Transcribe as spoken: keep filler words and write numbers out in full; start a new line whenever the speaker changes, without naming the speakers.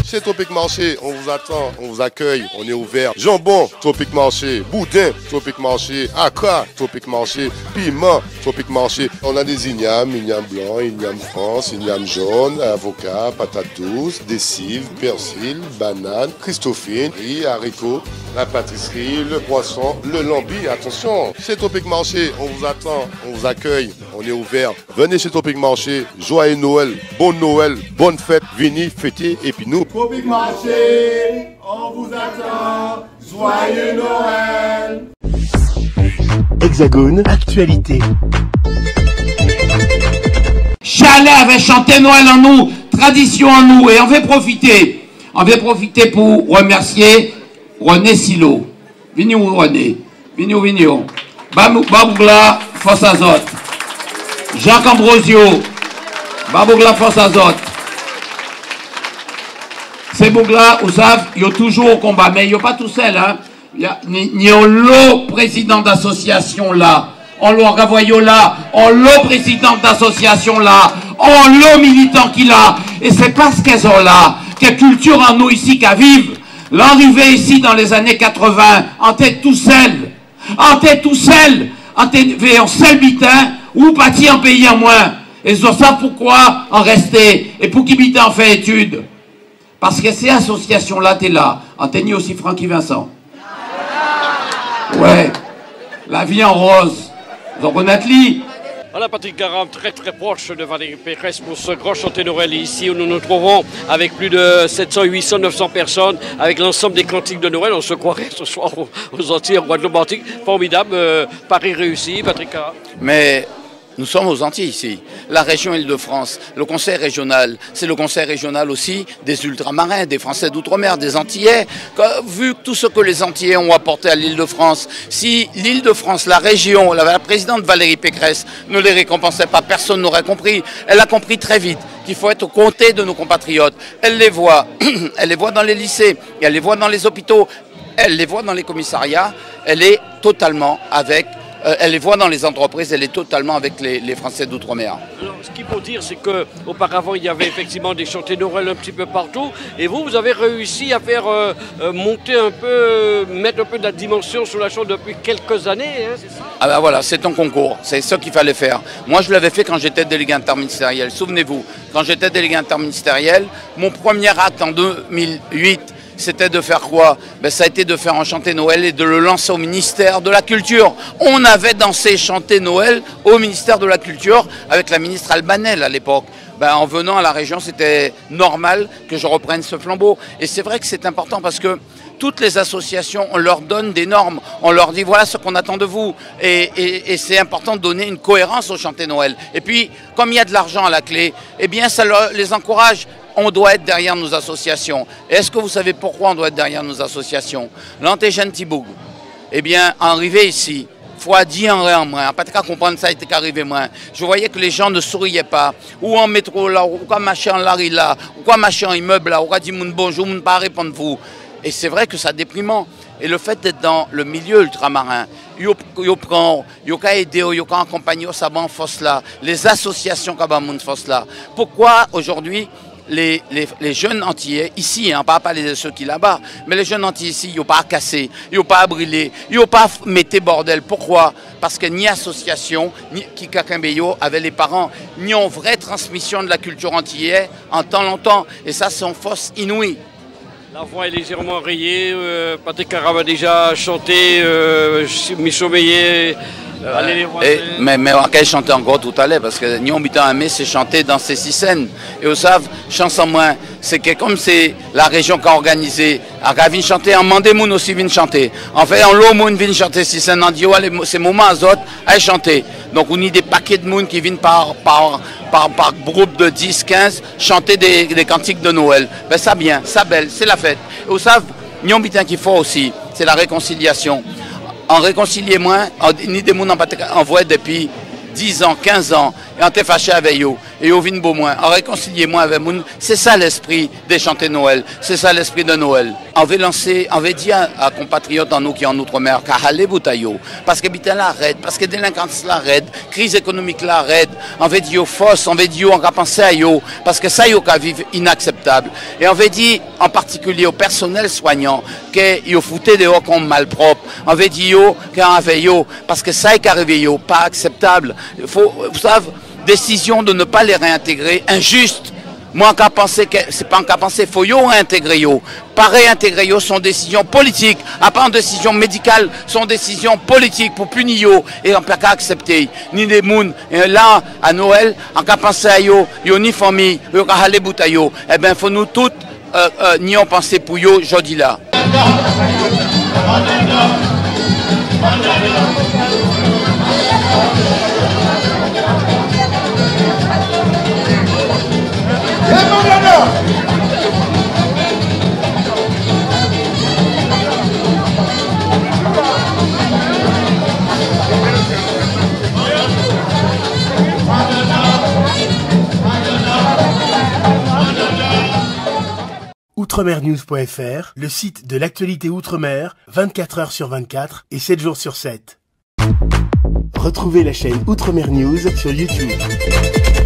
C'est Tropique Marché, on vous attend, on vous accueille, on est ouvert. Jambon, Tropique Marché. Boudin, Tropique Marché. Accra, Tropique Marché. Piment, Tropique Marché. On a des ignames, ignames blancs, ignames France, ignames jaunes, avocats, patates douces, des cives, persil, bananes, christophine, riz, haricots, la pâtisserie, le poisson, le lambi. Attention, c'est Tropique Marché, on vous attend, on vous accueille, on est ouvert. Venez chez Tropique Marché, joyeux Noël, bon Noël, bonne fête, venez fêter et puis nous.
Tropique Marché, on vous attend, joyeux Noël.
Hexagone, actualité.
Chalet avait chanté Noël en nous, tradition en nous, et on veut profiter. On veut profiter pour remercier René Silo. Vini ou René? Vini ou vini ou? Babougla, Force Azote. Jacques Ambrosio, Babougla, Force Azote. Ces bougla, vous savez, ils sont toujours au combat, mais ils ne sont pas tout seuls. Hein. Il y a le président d'association là, on l'a ravoyé là, on le président d'association là, on le militant qui a. Et c'est parce qu'elles ont là, quelle culture en nous ici qu'à vivre. L'arrivée ici dans les années quatre-vingt, en tête tout seul, en tête tout seul, en tête en seul bitin, ou parti en pays en moins. Et ils savent pourquoi en rester, et pour qui bitin en fait étude. Parce que ces associations-là, t'es là. En tenue aussi Francky Vincent. Ouais. La vie en rose. Vous en connaissez?
Voilà Patrick Caram, très très proche de Valérie Pécresse pour ce grand chanté Noël ici où nous nous trouvons avec plus de sept cents, huit cents, neuf cents personnes, avec l'ensemble des cantiques de Noël. On se croirait ce soir aux, aux Antilles, en Guadeloupe-Antique. Formidable, euh, Paris réussi, Patrick Caram.
Mais nous sommes aux Antilles ici, la région Île-de-France, le conseil régional, c'est le conseil régional aussi des ultramarins, des Français d'outre-mer, des Antillais. Vu tout ce que les Antillais ont apporté à l'Île-de-France, si l'Île-de-France, la région, la, la présidente Valérie Pécresse ne les récompensait pas, personne n'aurait compris. Elle a compris très vite qu'il faut être aux côtés de nos compatriotes. Elle les voit, elle les voit dans les lycées, elle les voit dans les hôpitaux, elle les voit dans les commissariats, elle est totalement avec... Euh, elle les voit dans les entreprises, elle est totalement avec les, les Français d'outre-mer.
Alors, ce qu'il faut dire, c'est qu'auparavant, il y avait effectivement des chantés Noël un petit peu partout. Et vous, vous avez réussi à faire euh, euh, monter un peu, euh, mettre un peu de la dimension sur la chose depuis quelques années, hein, c'est ça?
Ah ben voilà, c'est un concours, c'est ce qu'il fallait faire. Moi, je l'avais fait quand j'étais délégué interministériel. Souvenez-vous, quand j'étais délégué interministériel, mon premier acte en deux mille huit, c'était de faire quoi? Ben, ça a été de faire un chanté Noël et de le lancer au ministère de la Culture. On avait dansé chanté Noël au ministère de la Culture avec la ministre Albanel à l'époque. Ben, en venant à la région, c'était normal que je reprenne ce flambeau. Et c'est vrai que c'est important parce que toutes les associations, on leur donne des normes, on leur dit voilà ce qu'on attend de vous. Et, et, et c'est important de donner une cohérence au chanté Noël. Et puis, comme il y a de l'argent à la clé, eh bien ça leur, les encourage. On doit être derrière nos associations. Est-ce que vous savez pourquoi on doit être derrière nos associations? L'antégen Tiboug, eh bien, arrivé ici, faut dire en rien moins, pas qu'à comprendre ça, était qu'arrivé moins. Je voyais que les gens ne souriaient pas. Ou en métro là, ou quoi machin là, là, ou quoi machin immeuble là, ou quoi dit mon bonjour, mon pas répondre vous. Et c'est vrai que c'est déprimant. Et le fait d'être dans le milieu ultramarin, yo prend, yo ka aider, yo ka accompagner au saban force là, les associations ka ba moun force là. Pourquoi aujourd'hui Les, les, les jeunes Antillais, ici, hein, pas parler de ceux qui là-bas, mais les jeunes Antillais ici, ils n'ont pas à casser, ils n'ont pas à brûler, ils n'ont pas à mettre bordel. Pourquoi? Parce que ni association, ni Kikakimbeyo avec les parents, ni en vraie transmission de la culture antillaise en temps longtemps. Et ça, c'est une force inouïe.
La voix est légèrement rayée, euh, Patrick Caram a déjà chanté, euh, Michaud Meillet. Euh,
et, mais, mais on va chanter encore tout à l'heure parce que nous habitants aimé c'est chanter dans ces six scènes et vous savez chanson moins c'est que comme c'est la région qui a organisé à vient chanter en Mandémoun aussi vient chanter en fait en l'eau moun vient chanter six scènes en Dio c'est moment à autres à chanter donc on a des paquets de monde qui viennent par par par, par groupe de dix quinze chanter des, des cantiques de Noël ben ça bien ça belle c'est la fête et vous savez nous habitants qu'il faut aussi c'est la réconciliation. En réconcilier moins, ni des gens en voie depuis dix ans, quinze ans, et on était fâché avec eux. et au vin beau moins, en réconcilier moins avec moun. C'est ça l'esprit des chanter Noël, c'est ça l'esprit de Noël. On veut lancer, on veut dire à compatriotes en nous qui en outre-mer, car allez boutaillot, parce que bitin la raide, parce que délinquance la raide, crise économique la raide, on veut dire fausse, on veut dire on va penser à yo, parce que ça yo qu'à vivre inacceptable. Et on veut dire en particulier au personnel soignant que yo foutait dehors comme malpropre, on veut dire yo qu'en avait yo, parce que ça est arrivé yo, pas acceptable. Il faut, vous savez, décision de ne pas les réintégrer, injuste. Moi, qu'à penser que c'est pas qu'à penser, faut yo réintégrer yo. Pas réintégrer yo, sont décisions politiques. À part en décision médicale, sont décisions politiques pour punir yo et on peut pas accepter. Ni des mouns. Et là, à Noël, en qu'à penser à yo, yo ni famille, yo qu'à aller bout à yo. Eh ben, faut nous toutes, euh, euh, n'y en penser pour yo, je dis là.
outremernews point F R, le site de l'actualité outre-mer, vingt-quatre heures sur vingt-quatre et sept jours sur sept. Retrouvez la chaîne Outremer News sur YouTube.